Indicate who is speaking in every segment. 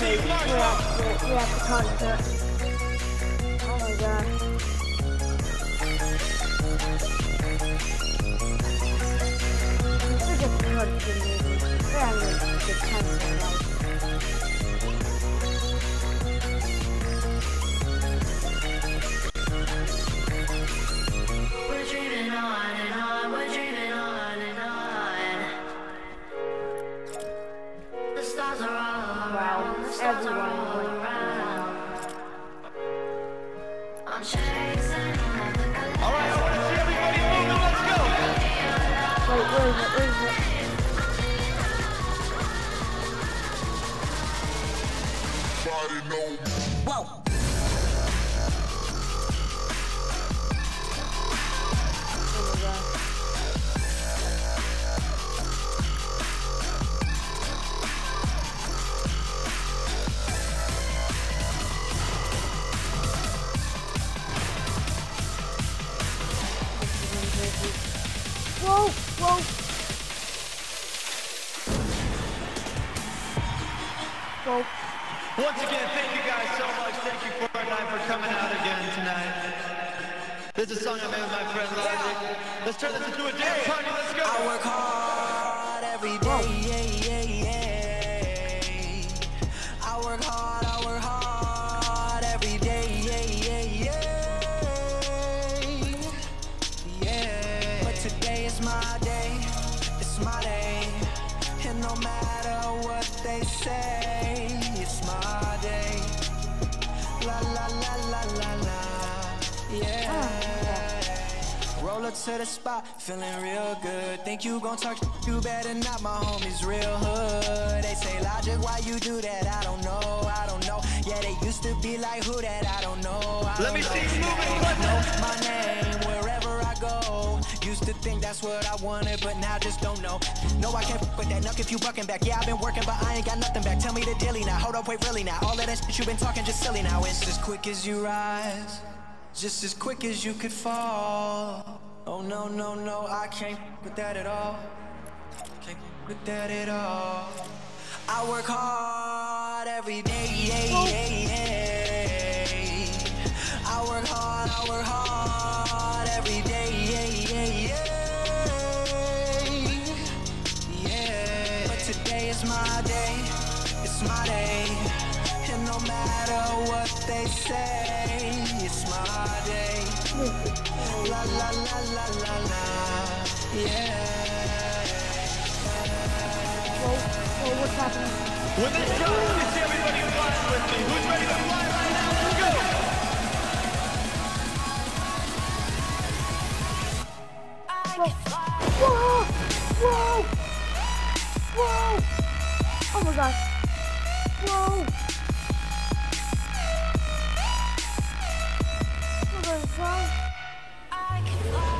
Speaker 1: crazy. We have to talk to it. Oh my god. We're just hard to maybe. We're having a good time in our life.
Speaker 2: We're dreaming on and on, we're dreaming on and on. The stars are all around, the stars are all around. I'm chasing all the colors.
Speaker 3: Alright, I want to see everybody moving, let's go!
Speaker 1: Wait, where is it? Where is it?
Speaker 4: Whoa.
Speaker 1: Oh my god. Whoa, whoa. Whoa.
Speaker 3: Once again, thank you guys so much. Thank you, Fortnite, for coming out again tonight. This is a song I made with my friend Logic. Let's turn this into a dance party. Let's go.
Speaker 4: I work hard every day. I work hard every day. Yeah. But today is my day. It's my day. And no matter what they say, it's my day. La la la la la la. Yeah. Roll up to the spot, feeling real good. Think you gon' talk, you better not, my homies real hood. They say, Logic, why you do that? I don't know. Yeah, they used to be like, who that? I don't know.
Speaker 3: Let me see you moving.
Speaker 4: Know my name wherever I go. Used to think that's what I wanted, but now just don't know. No, I can't f with that. Nuck if you bucking back. Yeah, I've been working, but I ain't got nothing back. Tell me the dilly now. Hold up, wait, really now. All of that shit you been talking just silly now. It's as quick as you rise, just as quick as you could fall. Oh no, no, no, I can't with that at all. Can't with that at all. I work hard every day. I work hard every day. Yeah. But today is my day. It's my day. And no matter what they say, it's my day. La la la la la la. Yeah.
Speaker 1: Whoa, what's happening?
Speaker 3: With this shot, let me see everybody flying with me. Who's ready to fly right now? Let's go!
Speaker 1: Whoa! Whoa! Whoa! Oh my gosh! Whoa! We're gonna fly.
Speaker 2: I can fly.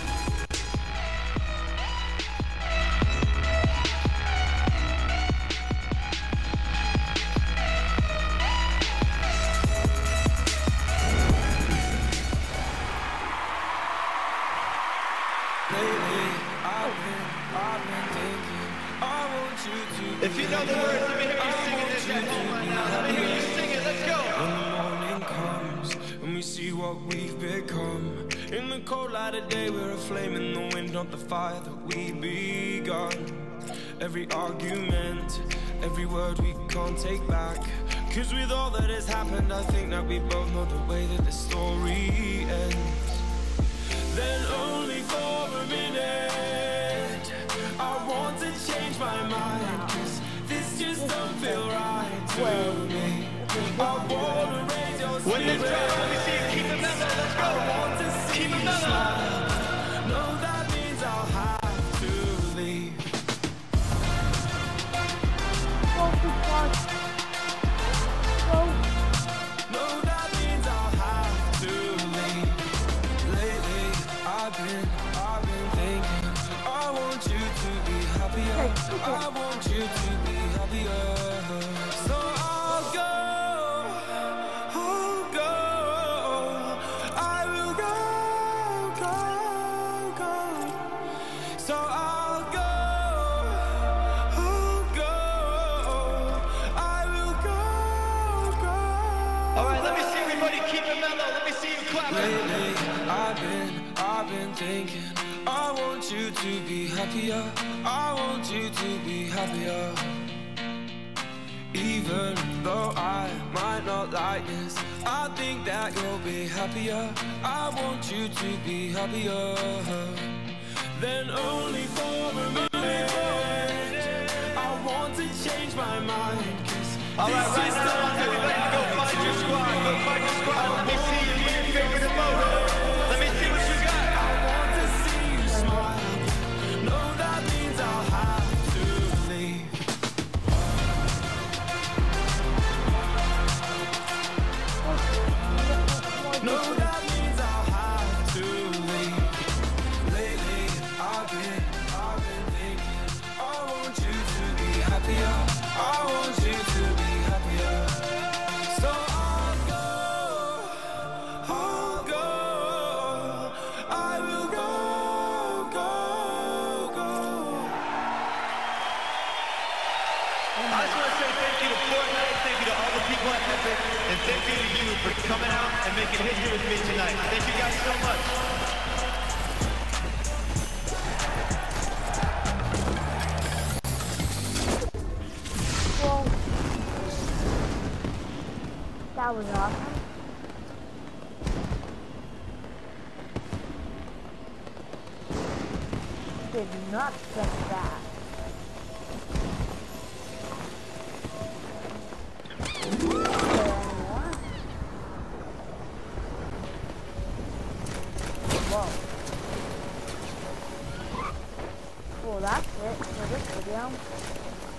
Speaker 3: If you know the words, let me hear you singing this at home right now. Let me hear you sing it. Let's go.
Speaker 5: When the morning comes and we see what we've become, in the cold light of day we're a flame in the wind, not the fire that we begun. Every argument, every word we can't take back, 'cause with all that has happened I think that we both know the way that the story ends. Then only for a minute I want to change my mind, 'cause this just don't feel right to me. I wanna raise your
Speaker 3: When this
Speaker 5: spirit.
Speaker 3: drop, let me see you keep it mellow. Let's go.
Speaker 5: I want to see
Speaker 3: Keep it
Speaker 5: you
Speaker 3: mellow.
Speaker 5: smile. No, that means I'll have to leave.
Speaker 1: Whoa, too far. Whoa.
Speaker 5: No, that means I'll have to leave. Lately, I've been thinking I want you to be happier. I want you to be happier. So I'll go
Speaker 3: clapping.
Speaker 5: Lately, I've been thinking, I want you to be happier. I want you to be happier. Even though I might not like this, I think that you'll be happier. I want you to be happier. Then only for a minute, I want to change my mind.
Speaker 3: All right, right now I want everybody to go find your squad. Go find your squad. Let me see you with your finger to motor. Let me see what you got.
Speaker 5: I want to see you smile. No, that means I'll have to leave. No, that means I'll have to leave. Lately, I've been thinking, I want you to be happier. I want you to be happier. So I'll go. I will go.
Speaker 3: I just want to say thank you to Fortnite, thank you to all the people at Epic, and thank you to you for coming out and making history with me tonight. Thank you guys so much.
Speaker 1: Well, that was awesome. Did not expect that. Whoa. Well, that's it for this video.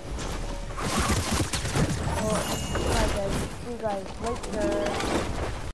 Speaker 1: Well, see you guys later.